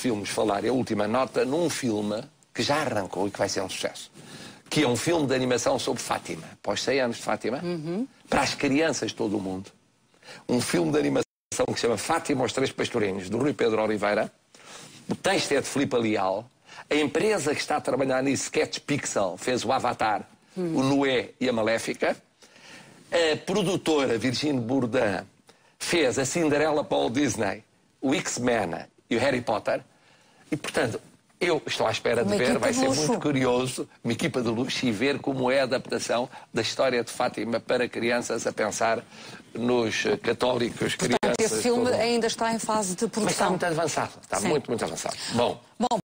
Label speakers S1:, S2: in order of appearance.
S1: filmes falar, é a última nota, num filme que já arrancou e que vai ser um sucesso. Que é um filme de animação sobre Fátima. Após 100 anos de Fátima, para as crianças de todo o mundo. Um filme de animação que se chama Fátima, os Três Pastorinhos, do Rui Pedro Oliveira. O texto é de Filipe Leal. A empresa que está a trabalhar nisso, Sketch Pixel, fez o Avatar, o Noé e a Maléfica. A produtora Virginie Bourdin fez a Cinderela para o Disney, o X-Men e o Harry Potter. E, portanto, eu estou à espera de ver, vai ser muito curioso, uma equipa de luxo, e ver como é a adaptação da história de Fátima para crianças, a pensar nos católicos, crianças...
S2: Esse filme ainda está em fase de produção.
S1: Mas está muito avançado, está muito avançado. Bom.